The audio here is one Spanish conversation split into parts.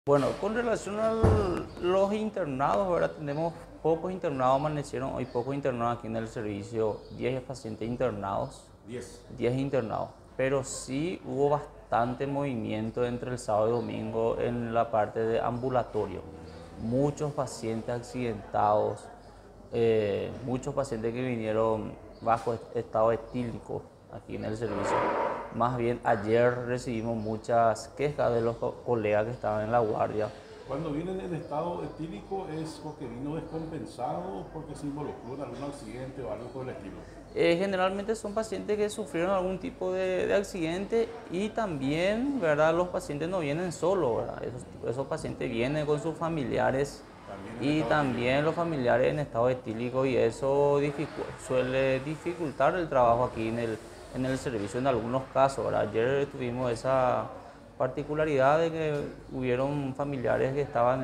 Bueno, con relación a los internados, ahora tenemos pocos internados, amanecieron hoy pocos internados aquí en el servicio, 10 pacientes internados, 10 internados, pero sí hubo bastante movimiento entre el sábado y domingo en la parte de ambulatorio. Muchos pacientes accidentados, muchos pacientes que vinieron bajo estado etílico aquí en el servicio. Más bien ayer recibimos muchas quejas de los colegas que estaban en la guardia. Cuando vienen en estado etílico, ¿es porque vino descompensado o porque se involucró en algún accidente o algo por el estilo? Generalmente son pacientes que sufrieron algún tipo de accidente y también, ¿verdad? Los pacientes no vienen solos, ¿verdad? Esos pacientes vienen con sus familiares y también los familiares en estado etílico, y eso suele dificultar el trabajo aquí en el servicio en algunos casos, ¿verdad? Ayer tuvimos esa particularidad de que hubieron familiares que estaban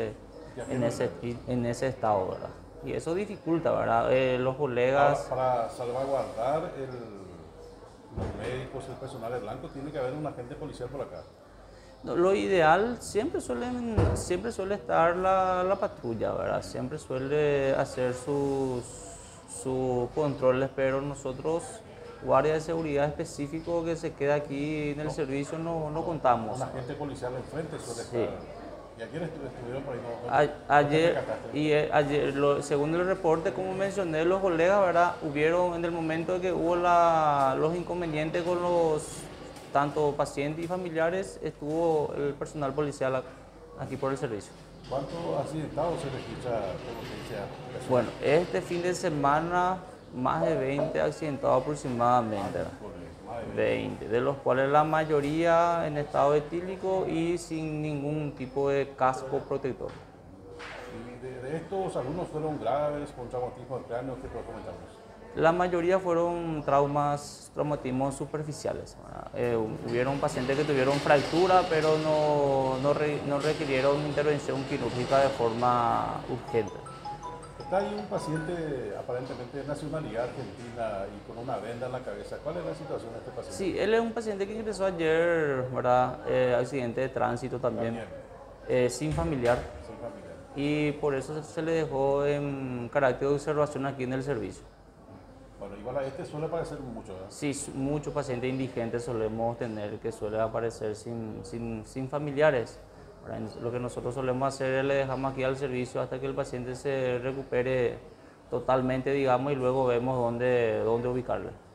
en ese estado, ¿verdad? Y eso dificulta, ¿verdad? Los colegas... Para salvaguardar los médicos, el personal de blanco, tiene que haber un agente policial por acá. No, lo ideal siempre suele estar la patrulla, ¿verdad? Siempre suele hacer sus controles, pero nosotros, guardia de seguridad específico que se queda aquí en el servicio, no contamos. Un agente policial enfrente suele Sí. estar. Y ayer estuvieron por ahí, Según el reporte, como mencioné, los colegas, ¿verdad? Hubieron, en el momento de que hubo los inconvenientes con los tanto pacientes y familiares, estuvo el personal policial aquí por el servicio. ¿Cuántos accidentados se registra como policía? Bueno, este fin de semana más de 20 accidentados aproximadamente, ¿verdad? 20, de los cuales la mayoría en estado etílico y sin ningún tipo de casco protector. Y de estos, algunos fueron graves, con traumatismo de cráneo, ¿qué puedo comentarnos? La mayoría fueron traumatismos superficiales. Hubieron pacientes que tuvieron fractura, pero no requirieron intervención quirúrgica de forma urgente. Está ahí un paciente aparentemente de nacionalidad argentina y con una venda en la cabeza. ¿Cuál es la situación de este paciente? Sí, él es un paciente que ingresó ayer, ¿verdad? Accidente de tránsito también, sin familiar. Sin familiar. Y por eso se le dejó en carácter de observación aquí en el servicio. Bueno, igual a este suele aparecer mucho, ¿verdad? Sí, muchos pacientes indigentes solemos tener que suele aparecer sin familiares. Lo que nosotros solemos hacer es le dejamos aquí al servicio hasta que el paciente se recupere totalmente, digamos, y luego vemos dónde ubicarle.